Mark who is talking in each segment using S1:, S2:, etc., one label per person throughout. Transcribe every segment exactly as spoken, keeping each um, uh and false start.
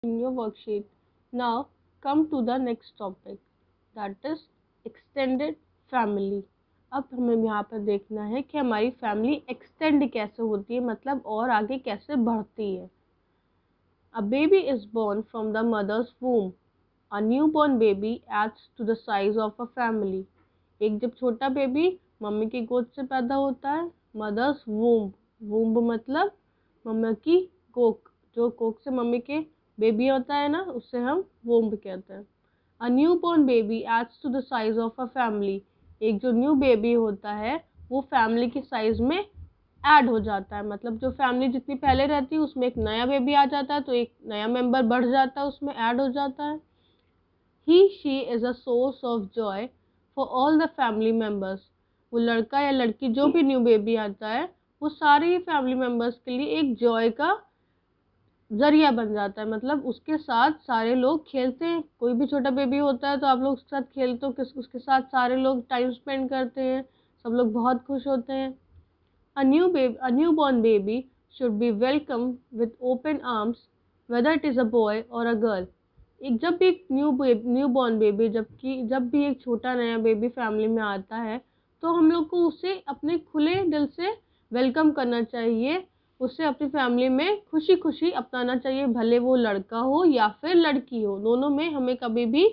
S1: in your worksheet. Now come to the next topic, that is extended family. अब हमें यहाँ पर देखना है कि हमारी फैमिली एक्सटेंड कैसे होती है, मतलब और आगे कैसे बढ़ती है। A baby is born from the mother's womb. A newborn baby adds to the size of a family. एक जब छोटा बेबी मम्मी की गोद से पैदा होता है, मदर्स वूम्ब, वूम्ब मतलब मम्मी की कोख, जो कोख से मम्मी के बेबी होता है ना, उससे हम वूम्ब कहते हैं। A new born baby adds to the size of a family. एक जो न्यू बेबी होता है वो फैमिली की साइज में ऐड हो जाता है, मतलब जो फैमिली जितनी पहले रहती है उसमें एक नया बेबी आ जाता है, तो एक नया मेंबर बढ़ जाता है, उसमें ऐड हो जाता है। He she is a source of joy for all the family members. वो लड़का या लड़की जो भी न्यू बेबी आता है वो सारे ही फैमिली मेम्बर्स के लिए एक जॉय का जरिया बन जाता है, मतलब उसके साथ सारे लोग खेलते हैं। कोई भी छोटा बेबी होता है तो आप लोग उसके साथ खेलते हो, किस उसके साथ सारे लोग टाइम स्पेंड करते हैं, सब लोग बहुत खुश होते हैं। A new baby a new born baby should be welcome with open arms whether it is a boy और अ गर्ल। एक जब भी एक न्यू न्यू बॉर्न बेबी जबकि जब भी एक छोटा नया बेबी फैमिली में आता है तो हम लोग को उसे अपने खुले दिल से वेलकम करना चाहिए, उसे अपनी फैमिली में खुशी खुशी अपनाना चाहिए, भले वो लड़का हो या फिर लड़की हो, दोनों में हमें कभी भी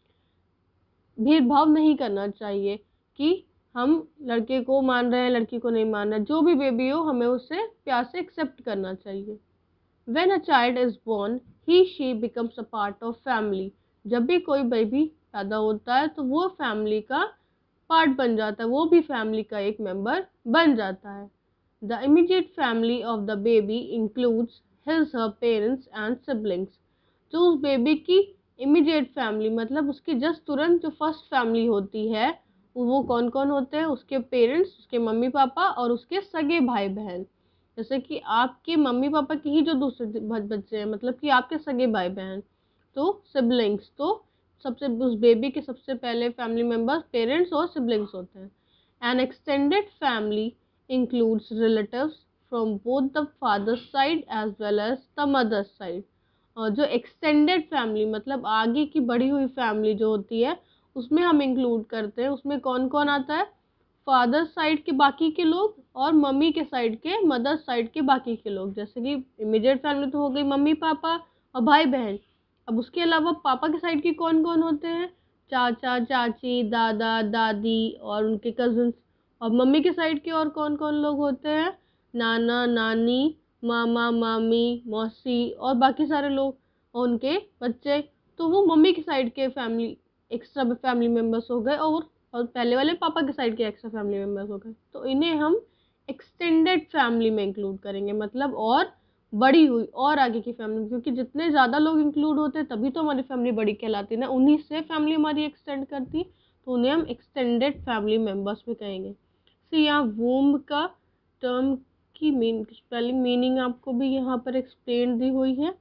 S1: भेदभाव नहीं करना चाहिए कि हम लड़के को मान रहे हैं लड़की को नहीं मान रहे, जो भी बेबी हो हमें उसे प्यार से एक्सेप्ट करना चाहिए। When a child is born, he she becomes a part of family. जब भी कोई बेबी पैदा होता है तो वो फैमिली का पार्ट बन जाता है, वो भी फैमिली का एक मेंबर बन जाता है। The immediate family of the baby includes his her parents and siblings. जो उस बेबी की इमीडिएट फैमिली मतलब उसकी जस्ट तुरंत जो फर्स्ट फैमिली होती है वो कौन कौन होते हैं, उसके पेरेंट्स, उसके मम्मी पापा और उसके सगे भाई बहन। जैसे कि आपके मम्मी पापा के ही जो दूसरे बच्चे हैं, मतलब कि आपके सगे भाई बहन, तो सिबलिंग्स, तो सबसे उस बेबी के सबसे पहले फैमिली मेंबर्स पेरेंट्स और सिबलिंग्स होते हैं। An extended family includes relatives from both the father's side as well as the mother's side. और जो एक्सटेंडेड फैमिली मतलब आगे की बढ़ी हुई फैमिली जो होती है उसमें हम इंक्लूड करते हैं, उसमें कौन कौन आता है, फादर साइड के बाकी के लोग और मम्मी के साइड के मदर साइड के बाकी के लोग। जैसे कि इमीडिएट फैमिली तो हो गई मम्मी पापा और भाई बहन, अब उसके अलावा पापा के साइड के कौन कौन होते हैं, चाचा चाची दादा दादी और उनके कजिन्स। और मम्मी के साइड के और कौन कौन लोग होते हैं, नाना नानी मामा मामी मौसी और बाकी सारे लोग और उनके बच्चे। तो वो मम्मी के साइड के फैमिली एक्स्ट्रा फैमिली मेम्बर्स हो गए और और पहले वाले पापा के साइड के एक्स्ट्रा फैमिली मेम्बर्स हो गए, तो इन्हें हम एक्सटेंडेड फैमिली में इंक्लूड करेंगे, मतलब और बड़ी हुई और आगे की फैमिली, क्योंकि जितने ज़्यादा लोग इंक्लूड होते हैं तभी तो हमारी फैमिली बड़ी कहलाती है ना, उन्हीं से फैमिली हमारी एक्सटेंड करती, तो उन्हें हम एक्सटेंडेड फैमिली मेम्बर्स भी कहेंगे। तो यहाँ वूम्ब का टर्म की मीन स्पेलिंग मीनिंग आपको भी यहाँ पर एक्सप्लेन दी हुई है,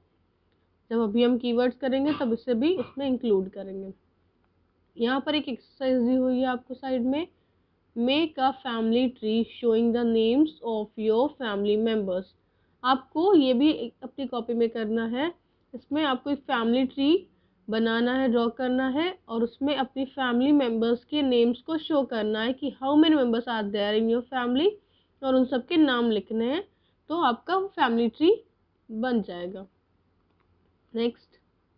S1: जब अभी हम कीवर्ड्स करेंगे तब इसे भी उसमें इंक्लूड करेंगे। यहाँ पर एक एक्सरसाइज दी हुई है आपको साइड में, make a family tree showing the names of your family members. आपको ये भी अपनी कॉपी में करना है, इसमें आपको एक फैमिली ट्री बनाना है, ड्रॉ करना है और उसमें अपनी फैमिली मेम्बर्स के नेम्स को शो करना है कि how many members are there in your family, और उन सबके नाम लिखने हैं, तो आपका फैमिली ट्री बन जाएगा। Next,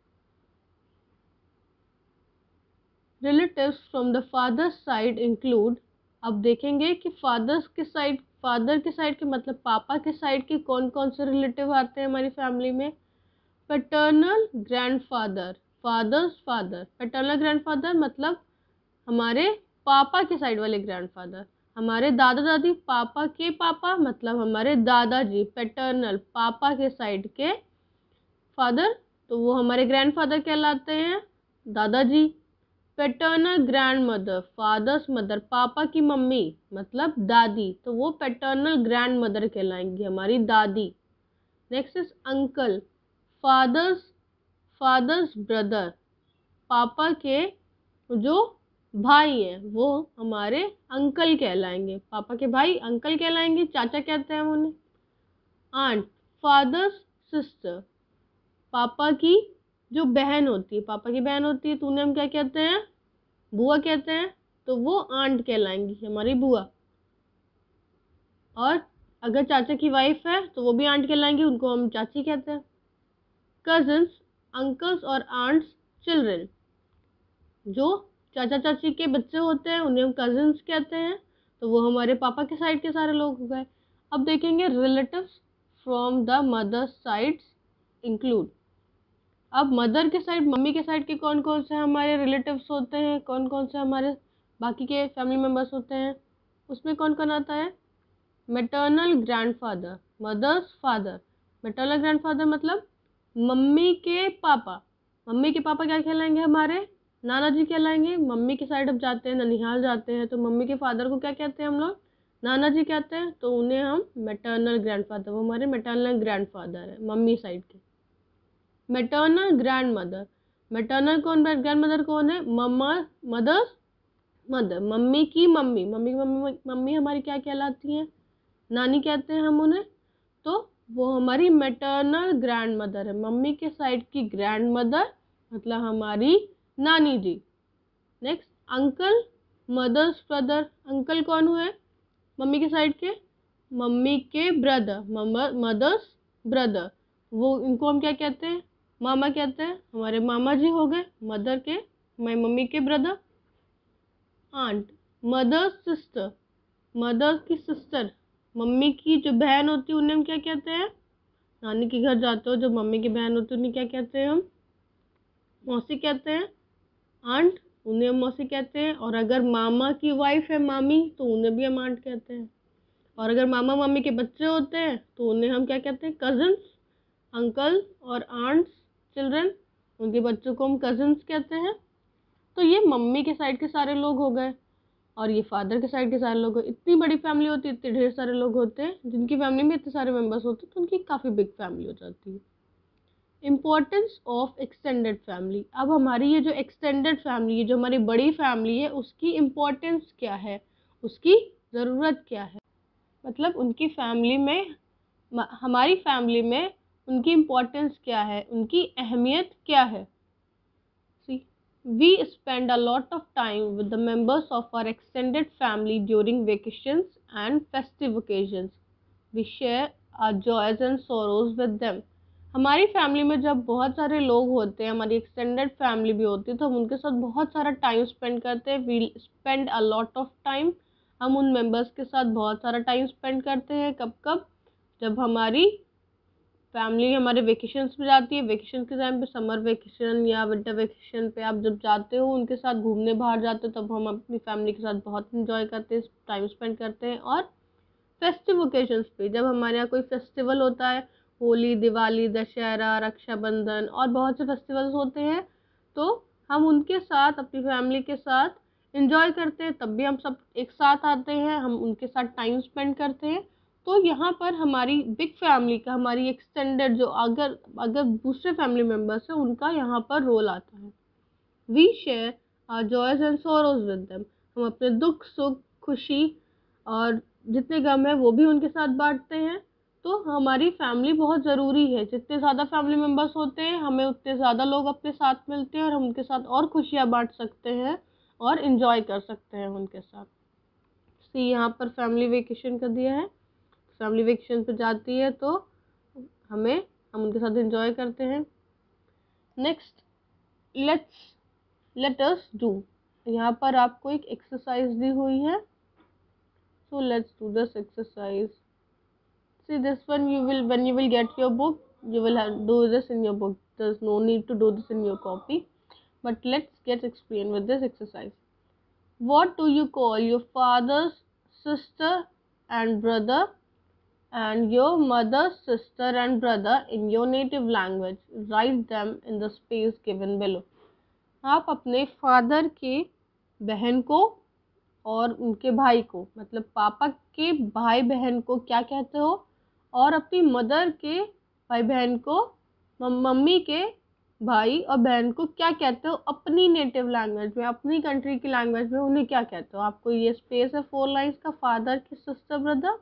S1: relatives from the father side include. अब देखेंगे कि फादर्स के साइड फादर के साइड के मतलब पापा के साइड के कौन कौन से रिलेटिव आते हैं हमारी फैमिली में। Paternal grandfather, father's father, paternal grandfather मतलब हमारे पापा के साइड वाले ग्रैंडफादर। हमारे दादा दादी पापा के पापा मतलब हमारे दादाजी, पैटर्नल पापा के साइड के फादर, तो वो हमारे ग्रैंडफादर कहलाते हैं, दादाजी। Paternal grand mother, father's mother papa की मम्मी मतलब दादी, तो वो पैटर्नल ग्रैंड मदर कहलाएंगी, हमारी दादी। Next is uncle, father's father's brother, papa के जो भाई हैं वो हमारे अंकल कहलाएंगे, पापा के भाई अंकल कहलाएंगे, चाचा कहते हैं उन्हें। आंट, फादर्स सिस्टर, पापा की जो बहन होती है, पापा की बहन होती है तो उन्हें हम क्या कहते हैं, बुआ कहते हैं, तो वो आंट कहलाएंगी, हमारी बुआ। और अगर चाचा की वाइफ है तो वो भी आंट कहलाएंगी, उनको हम चाची कहते हैं। कजन्स, अंकल्स और आंट्स चिल्ड्रन, जो चाचा चाची के बच्चे होते हैं उन्हें हम कजन्स कहते हैं, तो वो हमारे पापा के साइड के सारे लोग हो गए। अब देखेंगे relatives from the mother sides include. अब मदर के साइड, मम्मी के साइड के कौन कौन से हमारे रिलेटिव्स होते हैं, कौन कौन से हमारे बाकी के फैमिली मेम्बर्स होते हैं, उसमें कौन कौन आता है। Maternal grandfather, mother's father. Maternal grandfather मतलब मम्मी के पापा। मम्मी के पापा क्या कहलाएंगे, हमारे नाना जी कहलाएंगे। मम्मी के साइड अब जाते हैं, ननिहाल जाते हैं, तो मम्मी के फादर को क्या कहते हैं हम लोग, नाना जी कहते हैं, तो उन्हें हम मैटरनल ग्रैंडफादर, वो हमारे मैटरनल ग्रैंडफादर है मम्मी साइड के। मैटरनल ग्रैंड मदर, मैटरनल कौन, ग्रैंड मदर कौन है, मम्मा, मदर्स मदर, मम्मी की मम्मी। मम्मी की मम्मी मम्मी हमारी क्या कहलाती है, नानी कहते हैं हम उन्हें, तो वो हमारी मैटरनल ग्रैंड मदर है, मम्मी के साइड की ग्रैंड मदर मतलब हमारी नानी जी। Next uncle, mother's brother. Uncle कौन हुए, मम्मी के साइड के, मम्मी के ब्रदर, मदर्स ब्रदर, वो इनको हम क्या कहते हैं, मामा कहते हैं, हमारे मामा जी हो गए मदर के, हमारी मम्मी के brother. Aunt, mother's sister, mother की सिस्टर, मम्मी की जो बहन होती है उन्हें हम क्या कहते हैं, नानी के घर जाते हो जो मम्मी की बहन होती है उन्हें क्या कहते हैं हम, मौसी कहते हैं। आंट, उन्हें हम मौसी कहते हैं। और अगर मामा की वाइफ है मामी तो उन्हें भी हम आंट कहते हैं। और अगर मामा मामी के बच्चे होते हैं तो उन्हें हम क्या कहते हैं, कजन्स। अंकल और आंट्स चिल्ड्रन, उनके बच्चों को हम कजन्स कहते हैं। तो ये मम्मी के साइड के सारे लोग हो गए, और ये फादर के साइड के सारे लोग। इतनी बड़ी फैमिली होती है, इतने ढेर सारे लोग होते हैं, जिनकी फैमिली में इतने सारे मेंबर्स होते हैं तो उनकी काफ़ी बिग फैमिली हो जाती है। Importance of extended family. अब हमारी ये जो एक्सटेंडेड फैमिली है, जो हमारी बड़ी फैमिली है, उसकी इम्पोर्टेंस क्या है, उसकी ज़रूरत क्या है, मतलब उनकी फैमिली में, हमारी फैमिली में उनकी इम्पोर्टेंस क्या है, उनकी अहमियत क्या है। See, we spend a lot of time with the members of our extended family during vacations and festive occasions. We share our joys and sorrows with them. हमारी फैमिली में जब बहुत सारे लोग होते हैं, हमारी एक्सटेंडेड फैमिली भी होती है, तो हम उनके साथ बहुत सारा टाइम स्पेंड करते हैं। We spend a lot of time, हम उन मेंबर्स के साथ बहुत सारा टाइम स्पेंड करते हैं। कब कब, जब हमारी फैमिली हमारे वेकेशंस पे जाती है, वेकेशन के टाइम पे, समर वेकेशन या विंटर वेकेशन पे आप जब जाते हो उनके साथ घूमने बाहर जाते हो, तब हम अपनी फैमिली के साथ बहुत इंजॉय करते हैं, टाइम स्पेंड करते हैं। और फेस्टिव ओकेजन्स पे, जब हमारे यहाँ कोई फेस्टिवल होता है, होली, दिवाली, दशहरा, रक्षाबंधन और बहुत से फेस्टिवल्स होते हैं, तो हम उनके साथ, अपनी फैमिली के साथ इंजॉय करते हैं। तब भी हम सब एक साथ आते हैं, हम उनके साथ टाइम स्पेंड करते हैं। तो यहाँ पर हमारी बिग फैमिली का, हमारी एक्सटेंडेड जो अगर अगर दूसरे फैमिली मेम्बर्स हैं, उनका यहाँ पर रोल आता है। We share our joys and sorrows with them. हम अपने दुख, सुख, खुशी और जितने गम है वो भी उनके साथ बांटते हैं। तो हमारी फैमिली बहुत ज़रूरी है। जितने ज़्यादा फैमिली मेम्बर्स होते हैं, हमें उतने ज़्यादा लोग अपने साथ मिलते हैं और हम उनके साथ और खुशियाँ बांट सकते हैं और इन्जॉय कर सकते हैं उनके साथ। सी, यहाँ पर फैमिली वेकेशन का दिया है। फैमिली वेकेशन पे जाती है तो हमें हम उनके साथ एंजॉय करते हैं। Next, let's let us do. यहाँ पर आपको एक एक्सरसाइज दी हुई है, so let's do this exercise. See this one, you will when you will get your book, you will have do this in your book. There's no need to do this in your copy, but let's get explained with this exercise. What do you call your father's sister and brother and your mother's sister and brother in your native language? Write them in the space given below. आप अपने father के बहन को और उनके भाई को, मतलब पापा के भाई बहन को क्या कहते हो, और अपनी मदर के भाई बहन को, मम्मी के भाई और बहन को क्या कहते हो अपनी नेटिव लैंग्वेज में, अपनी कंट्री की लैंग्वेज में उन्हें क्या कहते हो। आपको ये स्पेस है फोर लाइन्स का, फादर की सिस्टर ब्रदर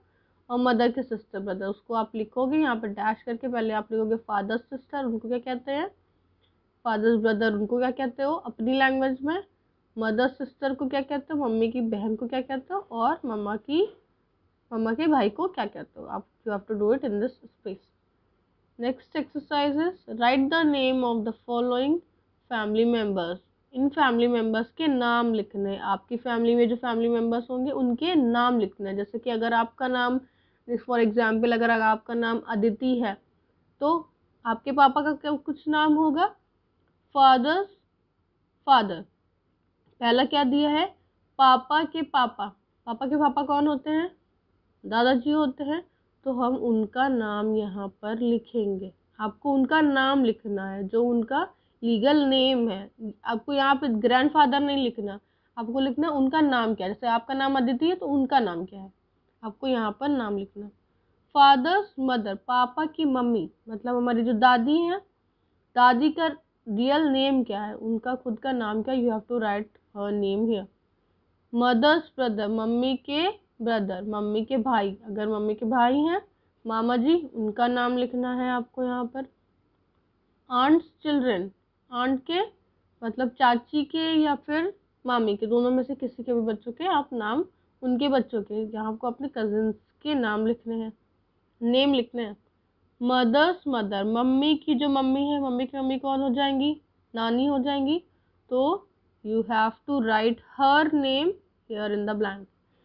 S1: और मदर के सिस्टर ब्रदर, उसको आप लिखोगे यहाँ पे डैश करके, पहले आप लिखोगे फादर सिस्टर, उनको क्या कहते हैं, फादर्स ब्रदर उनको क्या कहते हो अपनी लैंग्वेज में, मदर सिस्टर को क्या कहते हो, मम्मी की बहन को क्या कहते हो, और मम्मा की मम्मा के भाई को क्या कहते हो आप। You have to do it in this space. Next exercise is write the name of the following family members. इन फैमिली मेंबर्स के नाम लिखने, आपकी फैमिली में जो फैमिली मेंबर्स होंगे उनके नाम लिखने। जैसे कि अगर आपका नाम, फॉर एग्जाम्पल अगर आपका नाम अदिति है तो आपके पापा का क्या कुछ नाम होगा, फादर्स फादर। पहला क्या दिया है, पापा के पापा, पापा के पापा कौन होते हैं, दादाजी होते हैं, तो हम उनका नाम यहाँ पर लिखेंगे। आपको उनका नाम लिखना है जो उनका लीगल नेम है। आपको यहाँ पे ग्रैंडफादर नहीं लिखना, आपको लिखना उनका नाम क्या है। जैसे आपका नाम अदिति है तो उनका नाम क्या है, आपको यहाँ पर नाम लिखना। फादर्स मदर, पापा की मम्मी मतलब हमारी जो दादी है, दादी का रियल नेम क्या है, उनका खुद का नाम क्या, you have to write her name here. Mother's brother, mummy के ब्रदर, मम्मी के भाई, अगर मम्मी के भाई हैं मामा जी, उनका नाम लिखना है आपको यहाँ पर। आंट्स चिल्ड्रन, आंट के मतलब चाची के या फिर मामी के, दोनों में से किसी के भी बच्चों के आप नाम, उनके बच्चों के, यहाँ आपको अपने कजिन्स के नाम लिखने हैं, नेम लिखने हैं। मदर्स मदर, मम्मी की जो मम्मी है, मम्मी की मम्मी कौन हो जाएंगी, नानी हो जाएंगी, तो you have to write her name here in the blank.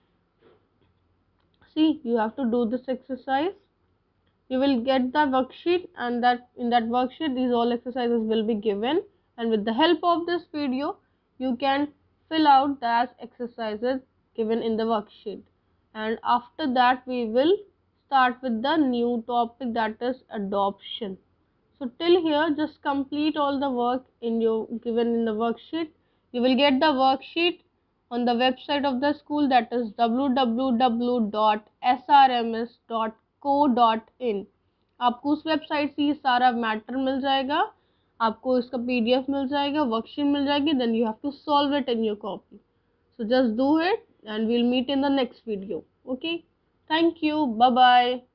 S1: See, you have to do this exercise. You will get the worksheet, and that in that worksheet these all exercises will be given, and with the help of this video you can fill out that exercises given in the worksheet. And after that we will start with the new topic, that is adoption. So till here just complete all the work in your given in the worksheet. You will get the worksheet on the website of the school, that is w w w dot s r m s dot co dot in. आपको उस website से ये सारा matter मिल जाएगा, आपको इसका PDF मिल जाएगा, worksheet मिल जाएगी, then you have to solve it in your copy. So just do it and we'll meet in the next video. Okay, thank you, bye bye.